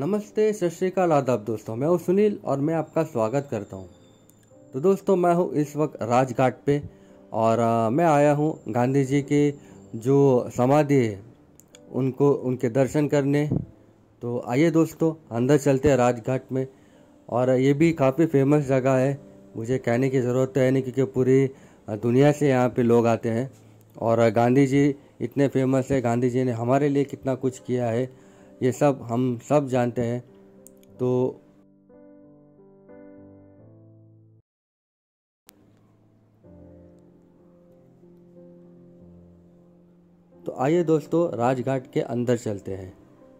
नमस्ते, सत श्री अकाल, आदाब दोस्तों। मैं हूं सुनील और मैं आपका स्वागत करता हूं। तो दोस्तों, मैं हूं इस वक्त राजघाट पे और मैं आया हूं गांधी जी की जो समाधि है उनको उनके दर्शन करने। तो आइए दोस्तों, अंदर चलते हैं राजघाट में। और ये भी काफ़ी फेमस जगह है, मुझे कहने की ज़रूरत है नहीं, क्योंकि पूरी दुनिया से यहाँ पे लोग आते हैं। और गांधी जी इतने फेमस है, गांधी जी ने हमारे लिए कितना कुछ किया है ये सब हम सब जानते हैं। तो आइए दोस्तों, राजघाट के अंदर चलते हैं।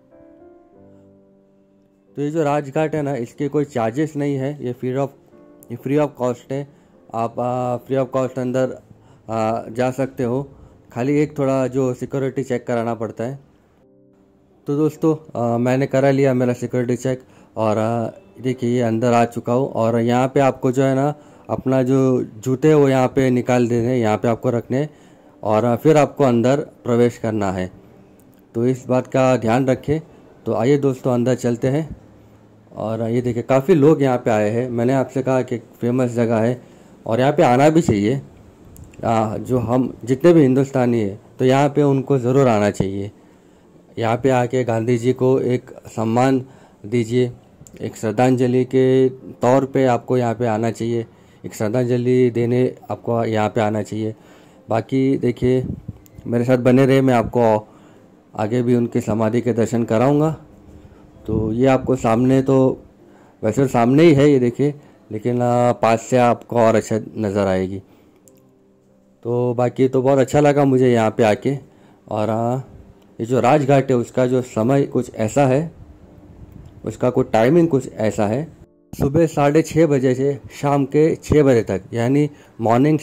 तो ये जो राजघाट है ना, इसके कोई चार्जेस नहीं है, ये फ्री ऑफ कॉस्ट है। आप फ्री ऑफ कॉस्ट अंदर जा सकते हो। खाली एक थोड़ा जो सिक्योरिटी चेक कराना पड़ता है। तो दोस्तों, मैंने करा लिया मेरा सिक्योरिटी चेक और देखिए ये अंदर आ चुका हूँ। और यहाँ पे आपको जो है ना, अपना जो जूते हैं वो यहाँ पे निकाल देने, यहाँ पे आपको रखने और फिर आपको अंदर प्रवेश करना है। तो इस बात का ध्यान रखें। तो आइए दोस्तों, अंदर चलते हैं। और ये देखिए काफ़ी लोग यहाँ पे आए हैं। मैंने आपसे कहा कि फेमस जगह है और यहाँ पे आना भी चाहिए। जो हम जितने भी हिंदुस्तानी हैं तो यहाँ पे उनको ज़रूर आना चाहिए। यहाँ पे आके गांधी जी को एक सम्मान दीजिए, एक श्रद्धांजलि के तौर पे आपको यहाँ पे आना चाहिए, एक श्रद्धांजलि देने आपको यहाँ पे आना चाहिए। बाकी देखिए, मेरे साथ बने रहे, मैं आपको आगे भी उनकी समाधि के दर्शन कराऊंगा। तो ये आपको सामने, तो वैसे सामने ही है ये देखिए, लेकिन पास से आपको और अच्छा नज़र आएगी। तो बाकी तो बहुत अच्छा लगा मुझे यहाँ पे आके। और ये जो राजघाट है उसका जो समय कुछ ऐसा है, उसका कुछ टाइमिंग कुछ ऐसा है, सुबह 6:30 से शाम के 6 बजे तक, यानी मॉर्निंग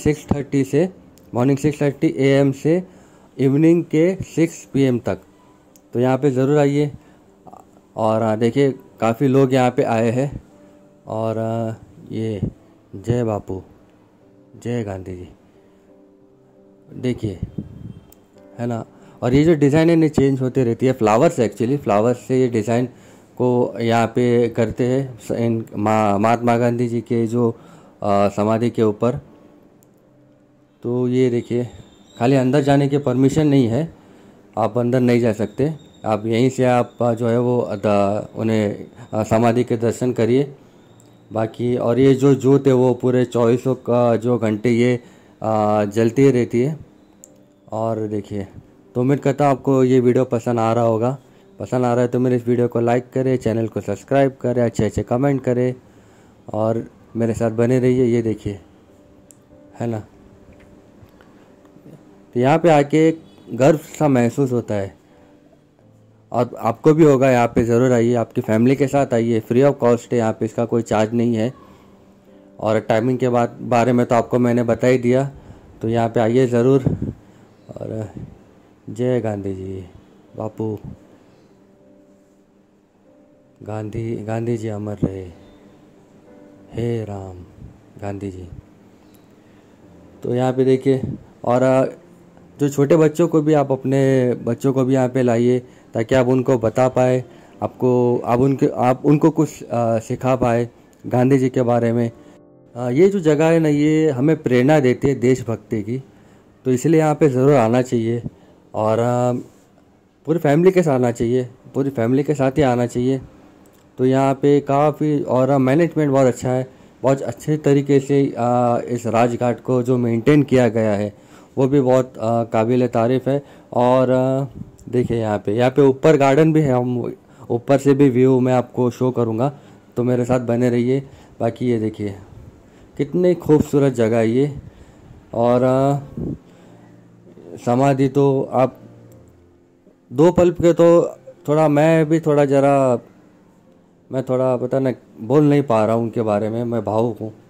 6:30 AM से इवनिंग के 6 PM तक। तो यहाँ पे ज़रूर आइए। और देखिए काफ़ी लोग यहाँ पे आए हैं। और ये जय बापू, जय गांधी जी, देखिए है ना। और ये जो डिज़ाइन है ये चेंज होती रहती है, फ्लावर्स एक्चुअली फ्लावर्स से ये डिज़ाइन को यहाँ पे करते हैं इन महात्मा गांधी जी के जो समाधि के ऊपर। तो ये देखिए, खाली अंदर जाने की परमिशन नहीं है, आप अंदर नहीं जा सकते। आप यहीं से आप जो है वो उन्हें समाधि के दर्शन करिए। बाकी और ये जो जोत है वो पूरे 24 का जो घंटे ये जलती रहती है। और देखिए, तो उम्मीद करता हूँ आपको ये वीडियो पसंद आ रहा होगा। पसंद आ रहा है तो मेरे इस वीडियो को लाइक करें, चैनल को सब्सक्राइब करें, अच्छे अच्छे कमेंट करें और मेरे साथ बने रहिए। ये देखिए, है ना। तो यहाँ पे आके गर्व सा महसूस होता है और आपको भी होगा। यहाँ पे ज़रूर आइए, आपकी फैमिली के साथ आइए, फ्री ऑफ कॉस्ट है यहाँ पे, इसका कोई चार्ज नहीं है। और टाइमिंग के बारे में तो आपको मैंने बता ही दिया। तो यहाँ पे आइए ज़रूर। और जय गांधी जी, बापू गांधी जी अमर रहे, हे राम गांधी जी। तो यहाँ पे देखिए, और जो छोटे बच्चों को भी, आप अपने बच्चों को भी यहाँ पे लाइए ताकि आप उनको बता पाए, आप उनको कुछ सिखा पाए गांधी जी के बारे में। ये जो जगह है ना, ये हमें प्रेरणा देती है देशभक्ति की। तो इसलिए यहाँ पे ज़रूर आना चाहिए और पूरी फैमिली के साथ आना चाहिए, पूरी फैमिली के साथ ही आना चाहिए। तो यहाँ पे काफ़ी, और मैनेजमेंट बहुत अच्छा है, बहुत अच्छे तरीके से इस राजघाट को जो मेंटेन किया गया है वो भी बहुत काबिल तारीफ़ है। और देखिए यहाँ पे ऊपर गार्डन भी है, हम ऊपर से भी व्यू मैं आपको शो करूँगा, तो मेरे साथ बने रहिए। बाकी ये देखिए कितनी खूबसूरत जगह है ये। और समाधि तो आप दो पल के, तो थोड़ा मैं थोड़ा पता नहीं बोल नहीं पा रहा हूँ उनके बारे में, मैं भावुक हूँ।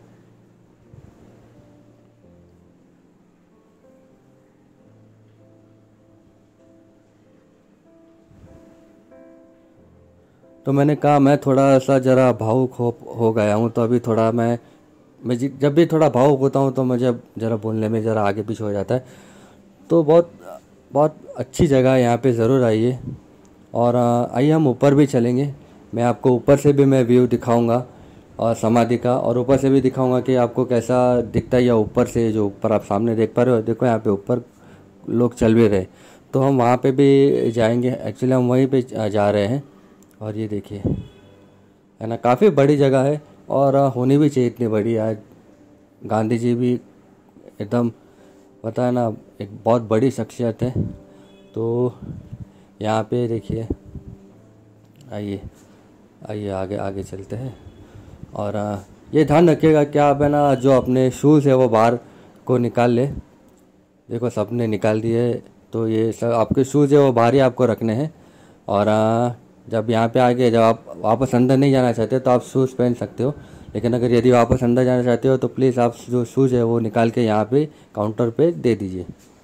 तो मैंने कहा मैं थोड़ा सा ज़रा भावुक हो गया हूँ। तो अभी थोड़ा जब भी थोड़ा भावुक होता हूँ तो मुझे ज़रा बोलने में ज़रा आगे पीछे हो जाता है। तो बहुत बहुत अच्छी जगह है, यहाँ पे ज़रूर आइए। और आइए हम ऊपर भी चलेंगे। मैं आपको ऊपर से भी मैं व्यू दिखाऊंगा और समाधि का, और ऊपर से भी दिखाऊंगा कि आपको कैसा दिखता है। या ऊपर से जो ऊपर आप सामने देख पा रहे हो, देखो यहाँ पे ऊपर लोग चल भी रहे, तो हम वहाँ पे भी जाएंगे। एक्चुअली हम वहीं पे जा रहे हैं। और ये देखिए, है ना, काफ़ी बड़ी जगह है और होनी भी चाहिए इतनी बड़ी। आज गांधी जी भी एकदम, पता है ना, एक बहुत बड़ी शख्सियत है। तो यहाँ पे देखिए, आइए आइए आगे आगे चलते हैं। और ये ध्यान रखिएगा कि आप, है ना, जो अपने शूज़ है वो बाहर को निकाल ले। देखो सबने निकाल दिए, तो ये सब आपके शूज़ है वो बाहर ही आपको रखने हैं। और जब यहाँ पे आके जब आप वापस अंदर नहीं जाना चाहते तो आप शूज़ पहन सकते हो, लेकिन अगर यदि वापस अंदर जाना चाहते हो तो प्लीज़ आप जो शूज़ है वो निकाल के यहाँ पे काउंटर पे दे दीजिए।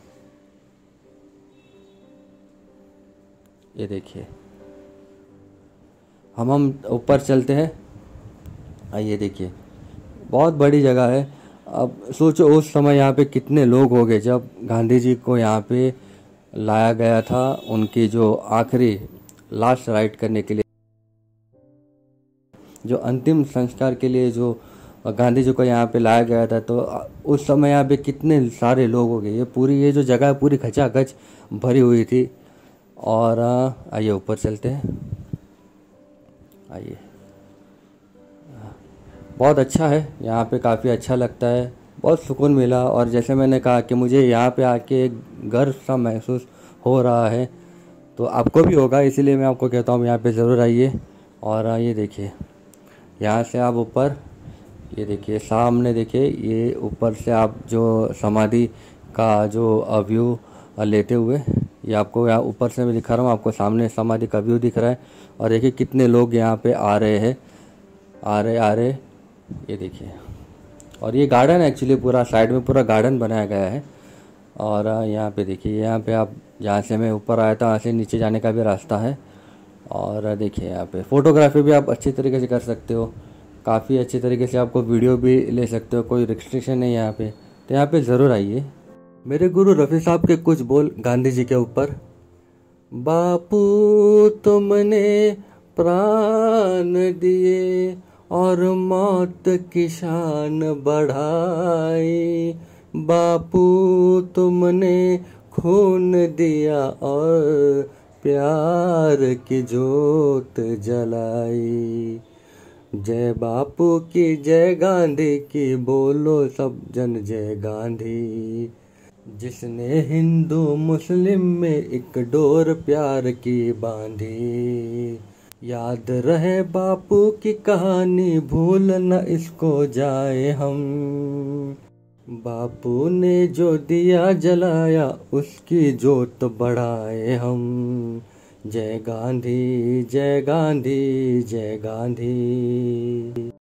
ये देखिए, हम ऊपर चलते हैं। आइए देखिए, बहुत बड़ी जगह है। अब सोचो उस समय यहाँ पे कितने लोग हो गए जब गांधी जी को यहाँ पे लाया गया था, उनकी जो आखिरी लास्ट राइट करने के लिए, जो अंतिम संस्कार के लिए जो गांधी जी को यहाँ पे लाया गया था। तो उस समय यहाँ पे कितने सारे लोग हो गए। ये जो जगह है पूरी खचाखच भरी हुई थी। और आइए ऊपर चलते हैं। आइए, बहुत अच्छा है यहाँ पे, काफ़ी अच्छा लगता है, बहुत सुकून मिला। और जैसे मैंने कहा कि मुझे यहाँ पे आके एक गर्व सा महसूस हो रहा है, तो आपको भी होगा, इसीलिए मैं आपको कहता हूँ यहाँ पे ज़रूर आइए। और ये देखिए, यहाँ से आप ऊपर, ये देखिए सामने देखिए, ये ऊपर से आप जो समाधि का जो व्यू लेते हुए, ये आपको यहाँ ऊपर से मैं दिखा रहा हूँ, आपको सामने समाधि का व्यू दिख रहा है। और देखिए कितने लोग यहाँ पे आ रहे हैं, आ रहे, ये देखिए। और ये गार्डन है एक्चुअली, पूरा साइड में पूरा गार्डन बनाया गया है। और यहाँ पे देखिए, यहाँ पे आप जहाँ से मैं ऊपर आया था वहाँ से नीचे जाने का भी रास्ता है। और देखिए यहाँ पे फ़ोटोग्राफी भी आप अच्छी तरीके से कर सकते हो, काफ़ी अच्छी तरीके से आपको वीडियो भी ले सकते हो, कोई रिस्ट्रिक्शन नहीं है यहाँ पे। तो यहाँ पे ज़रूर आइए। मेरे गुरु रफ़ी साहब के कुछ बोल गांधी जी के ऊपर। बापू तुमने प्राण दिए और मौत की शान बढ़ाई, बापू तुमने खून दिया और प्यार की जोत जलाई। जय बापू की, जय गांधी की, बोलो सब जन जय गांधी। जिसने हिंदू मुस्लिम में एक डोर प्यार की बांधी। याद रहे बापू की कहानी, भूल न इसको जाए हम। बापू ने जो दिया जलाया, उसकी जोत बढ़ाए हम। जय गांधी, जय गांधी, जय गांधी।